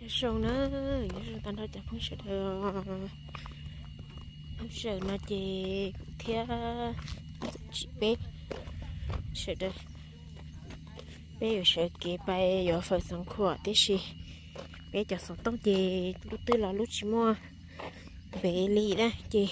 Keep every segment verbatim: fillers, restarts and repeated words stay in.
sầu nữa giờ tao nói chả không sợ đâu không sợ nó chỉ theo chị bé sợ đây bé ở sợ kia bay ở phần sân khóa thế gì bé cho sống tông gì lúc tư là lúc chỉ mua bé lì đó chị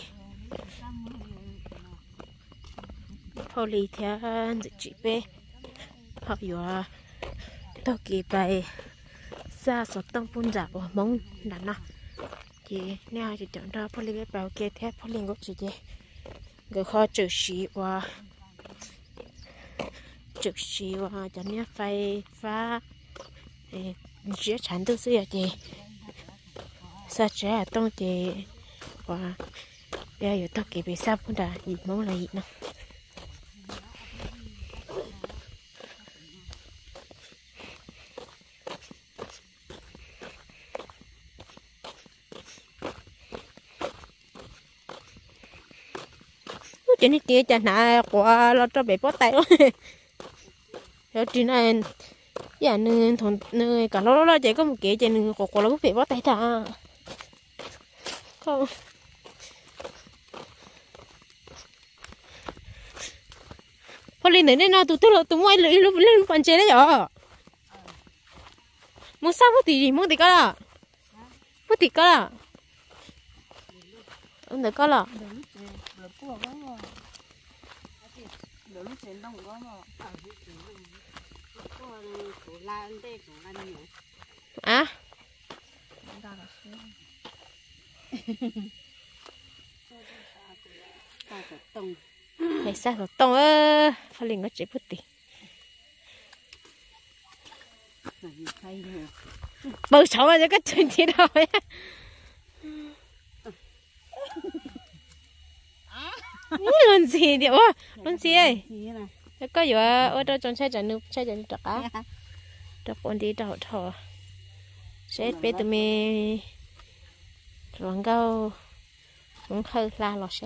họ lì theo chị bé họ vừa tao kia bay ra sống tông phun giả của mông là nó chị nè chị chọn ra phô lì bảo kia theo phô lì gốc chị chị người kho chữ sĩ và chữ sĩ và cho nên phải phá dễ chán tư xưa chị sao trẻ tông chị và bây giờ tao kịp bị sao cũng đã gì món là gì nữa cho nên kia chả nãy qua lo cho bé bó tay rồi rồi chị này giờ nên thằng nơi cả lo lo chỉ có một kia chỉ nên có có lo bé bó tay ta khôngพอลินเนี่ยนะตัวตัวตัวไม่เลยลูกเล่นปันเจได้เหรอมึงทราบว่าตีมึงตีกันล่ะมึงตีกันล่ะมึงตีกันล่ะอ่ะให้ซะตัวตรงเออพอลิงก็เจ็บพุทธิเปิดช่องแล้วก็จุดที่เราเนี่ยนี่ลุ้นสีเดี๋ยวว่าลุ้นสีเอ้ยแล้วก็อยู่ว่าเออเราจนใช้จันนึกใช้จันนึกจักอ่ะจักคนดีดอกทอใช้เป็นตัวเมย์หลังเก้าหลังเคยลาหรอใช่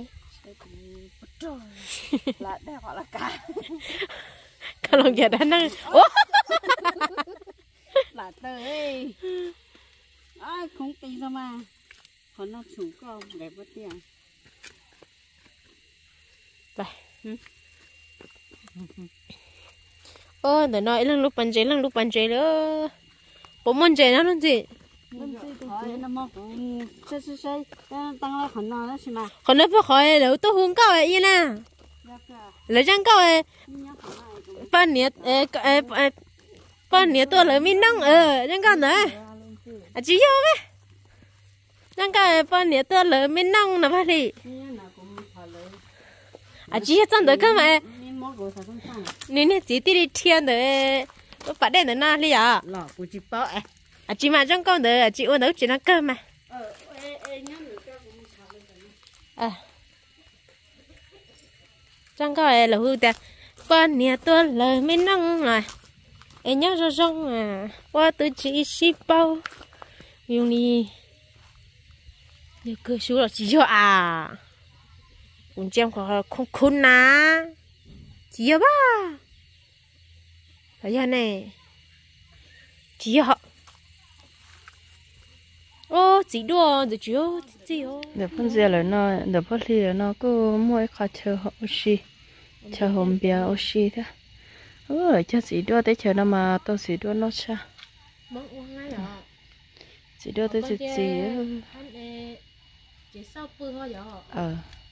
là đây gọi là cá cá lồng giờ đã năng là tới ai không tin sao mà còn nó chủ con để bớt tiền vậy ơ để nói lần lúc bắn chế lần lúc bắn chế nữa bố môn chế nó luôn gì nó mò cũng chơi chơi chơi tăng lại còn nó đó xí mà còn nó phải khỏi lẩu tôi hung cao ấy nè lẩu trắng cao ấy bao nhiêu bao nhiêu tôi lẩu miên nông ờ trắng cao nữa à chỉ yêu cái trắng cao bao nhiêu tôi lẩu miên nông là bao gì à chỉ hết trắng được cơ mà nên nên chỉ đi thiên đấy tôi phải đến đến na đi à lọ của chị bảo ấy à chị mà trong con được chị uống nấu chị nó cơm mà à trong con này là hư ta con nhà tôi lời mới nông rồi em nhớ cho rong à qua từ chị ship bao nhiều đi nhiều cơ số là chỉ cho à cũng xem có không khôn ná chỉ cho ba thấy chưa này chỉ họ ô chỉ đua rồi chú chỉ ô để phân chia là nó để phân chia là nó cứ mỗi khát chờ họ oxy chờ hôm bia oxy thế ôi cho chỉ đua tới chờ nó mà tôi chỉ đua nó sao chỉ đua tới chỉ chỉ chỉ sau bữa thôi giờ ờ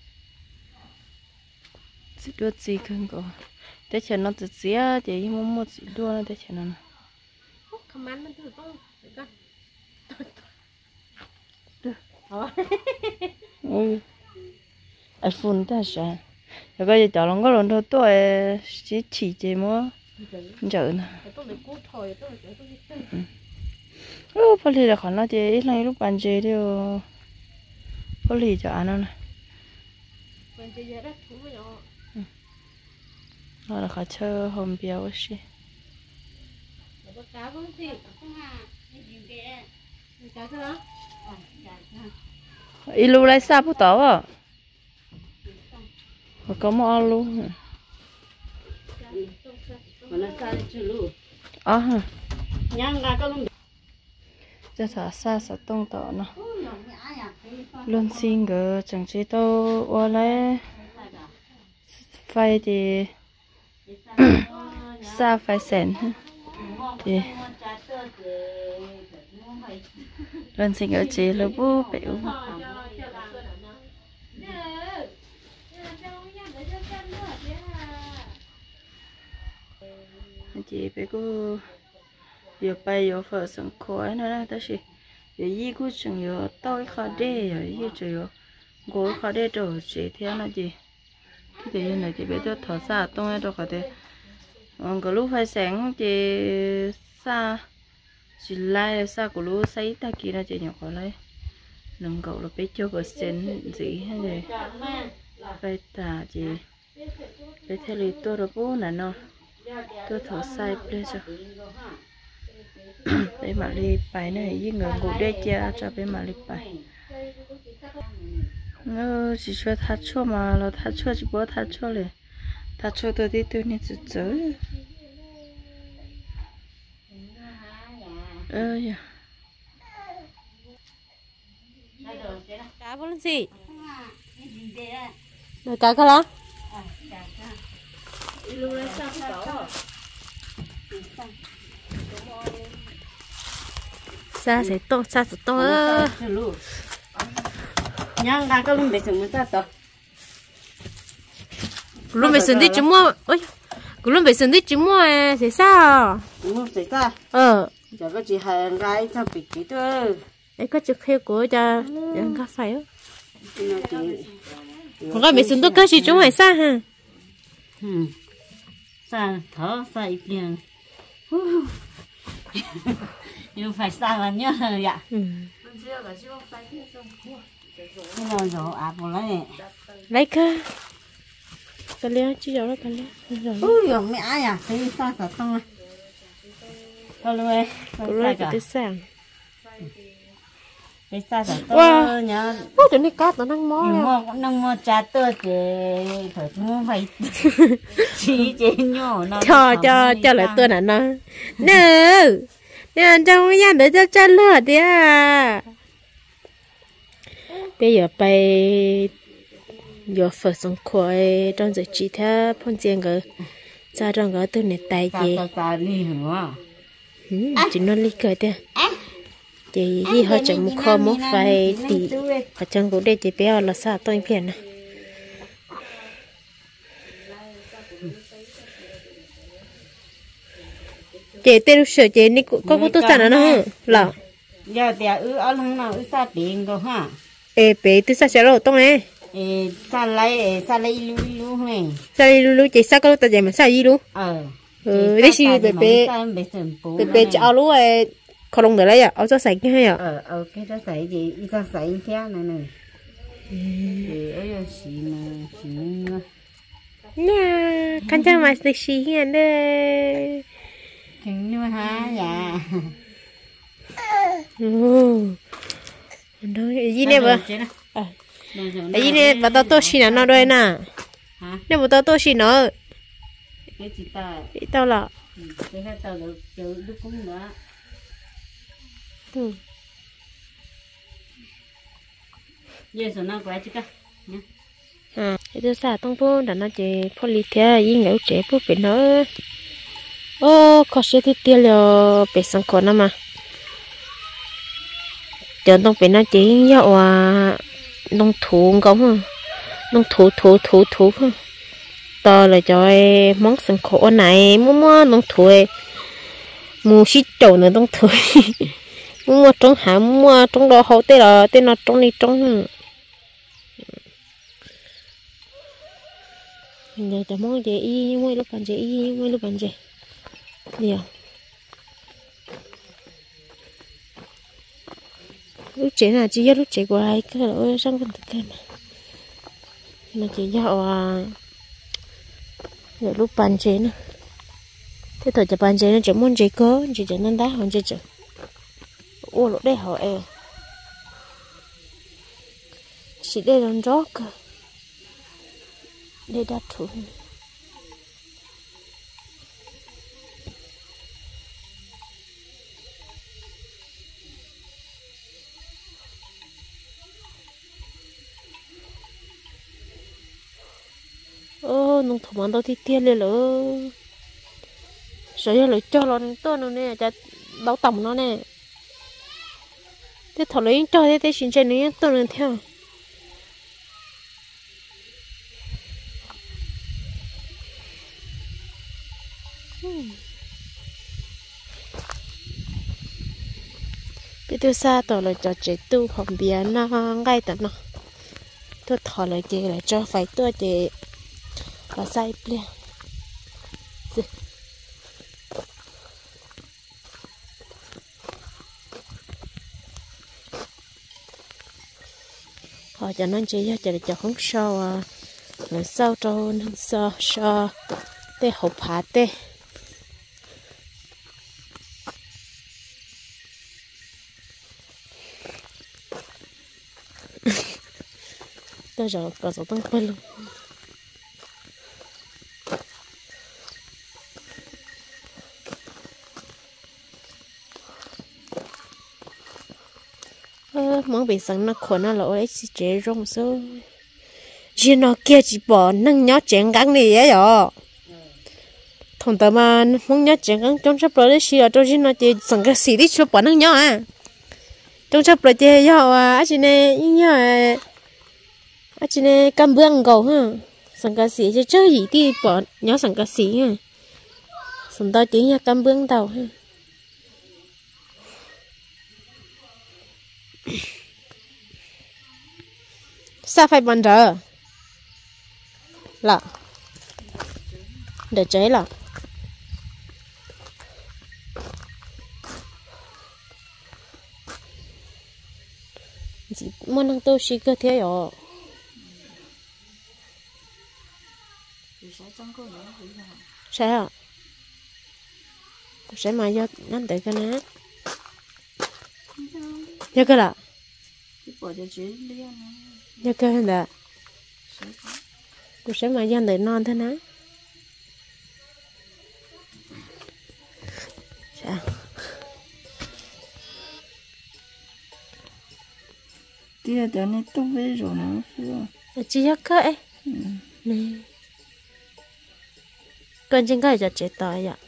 chỉ đua chỉ không có tới chờ nó chỉ chỉ chỉ muốn một chỉ đua nó tới chờ nó không ăn nó được không ừ, iPhone ta sao? Rồi cái gì chọn lòng có lòng thôi tôi chỉ chỉ chỉ mua chợ nè. Ừ, phải đi là còn nó chỉ ít lần lúc bạn chơi điều phải đi cho anh nè. Nó là khó chơi hôm biểu gì. Ít lúc lại sao bút tao à? Mà có mò luôn. Mà nó sao chứ luôn. À ha. Nhang ra có luôn. cho thả xa sợ tông tỏ nó luôn xin gỡ chẳng chỉ tao qua lấy phai thì xa phai sẹn thì lần sinh ở chế là bố biểu chị bé cô giờ bay giờ phở sẵn khói nữa đó ta chỉ giờ y cô chừng giờ tao khó đê giờ y chừng giờ gối khó đê rồi chị theo nó gì thì như này chị bé tôi thở xa tung ra đâu có thể còn cái lúc phải sáng chị xa chỉ lai xa của lúc sấy ta kia là chị nhỏ có lấy đừng cậu là bé cho cái sen gì hay gì phải ta chị bé theo lý tôi là bố nè nó tôi thở sai bây giờ bé mà đi bài này với người ngủ đây cha cho bé mà đi bài nó chỉ cho thắt chua mà là thắt chua chỉ bố thắt chuaเลยthắt chua tôi đi tôi nên tự chớ ơ ya cá bún gì rồi cá cái đó xa sẽ to xa sẽ to nhang cá cái luôn để dùng một to luôn phải xử lý chúng mua ôi luôn phải xử lý chúng mua sẽ sao mua sẽ sao ờ giờ có chị hàng gái sao bị chị thôi ấy có chụp theo của cha ăn cà phê á nó chị còn cái mình xử lý cái gì chúng phải sao ha hmm sao thở sao ít tiền nhưng phải sao là nhớ vậy ừ cái nào rồi à một lấy lấy cái cái leo chỉ rồi cái leo ui giời mẹ ai à thấy sao sao không thôi luôn ấy cái leo cái sáng cái sao sao tôi nhớ ôi chỗ này cá tao đang mò mua nông mua trà tơ thì phải mua phải chỉ chỉ nhỏ nó cho cho cho lại tôi là nó nè nè trong cái nhà để cho cha lửa đi à bây giờ bay giờ phở xong khỏi trong giờ chỉ theo phong tiền cái ra trong cái tôi này tài gì chỉ nó lý cười thế chị đi họ chẳng một kho một vài tỷ ở trong cổ đây chị béo là sao tôi phiền này chị tên sửa chị ní có có tôi sản nó hả là giờ thì ư ở lăng nào ư sa tiền cơ ha ê bé tôi sản sẽ rồi tông này ê sa lấy sa lấy lu lu này sa lấy lu lu chị sa cái ta dạy mà sa gì lu ờ ừ đấy xí bé bé bé bé chảo lu ấy khó lông được đấy à ở cho sạch cái hay à ờ ờ cái đó sạch gì ít ra sạch thế này này thì ở đây xí mà xí nữa nha căn cha mà được xí hiện đây kinh nữa hả dạ ừ đó gì nè bà gì nè bà tao tôi xí nó rồi nè nè bà tao tôi xí nó cái gì ta tao là cái này tao được được được cũng nữa ừ giờ số nào quay chứ cả nhá à cái thứ sao tông phố đã nó chỉ polythea gì ngẫu trẻ phố bị nó ô có sẽ thì tiêu liệu bị sang còn mà giờ tông bị nó chỉ dạo à nông thủ không nông thủ thủ thủ thủ không to là cho món sang khổ này mua mua nông thủ mua xí trầu nữa nông thủ mua trong hạ mua trong đó hậu tê là tê nó trong đi trong giờ tao muốn chơi y mua lúc bạn chơi y mua lúc bạn chơi nhiều lúc chơi là chỉ lúc chơi của ai cái là ôi sang con thực cái mà nó chỉ dạo à rồi lúc bạn chơi nữa thế thời giờ bạn chơi nó chỉ muốn chơi có chỉ chơi nên đá không chơi chơi ô lúc đây họ e chỉ đây là rót đây đã thủng ô nông thổ món đâu thì tiền lên lỡ rồi giờ lấy cho nó tôi nó nè cho đau tầm nó nè thế thọ lấy cho thế thế xin chơi nữa tôi nó theo cái tiêu xa tao là cho chế tu phòng biển nó ngay tận nó tôi thọ lại chế lại cho phải tôi chế và sai ple họ cho nó chế cho để cho không sao à rồi sau cho nó sao sao tê hộp phá tê tôi giờ có số tăng quên luôn ơ món bị sẵn nó khổ nó lỗ ấy chỉ chế rong số chỉ nó kia chỉ bỏ nâng nhó chén gắn này ấy rồi thằng tao mà món nhó chén gắn trong chấp rồi xí ở trong chỉ nó chỉ sẵn cái xí đi cho bỏ nâng nhó à trong chấp rồi chỉ do à chỉ này nhó à chỉ này cầm bương gầu ha sẵn cái xí chỉ chơi gì đi bỏ nhó sẵn cái xí ha sẵn tao chỉ nhá cầm bương đầu ha sao phải bắn giờ là để cháy là gì muốn năng tôi xí cơ thế rồi sao à sẽ mà do ngăn tới cái nát do cái là do cái là tôi sẽ mà dân để non thế nào sao tia đó này tốt với rồi nó chỉ do cái này con trên cái giờ chế tỏi ạ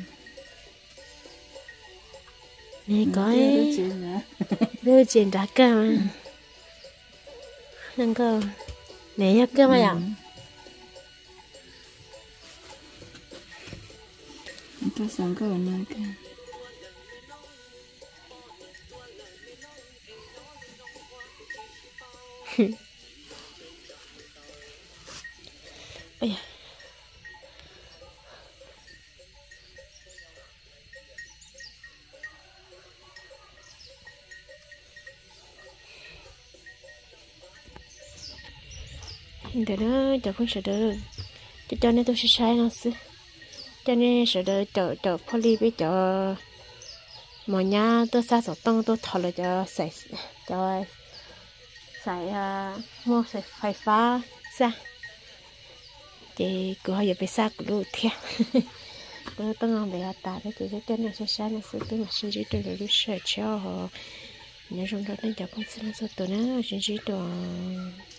này có ấy đưa chuyện đã cơ mà nâng cơ này nhá cơ mà ạ tôi sáng cơ này cơ ôi da để đó cho con sợ đỡ cho cho nên tôi sẽ sai nó xí cho nên sợ đỡ cho cho poly với cho mà nhà tôi xa sổ tông tôi thọ lại cho xài cho xài mua xài phải phá xa thì cứ hỏi giờ phải xa của lũ thiệt tôi tôi ngon để ta đấy thì cho nên sẽ sai nó xí tôi mà xin chỉ tôi rồi sợ cho họ nhớ trong đó nên cho con xin nó tôi nó xin chỉ tôi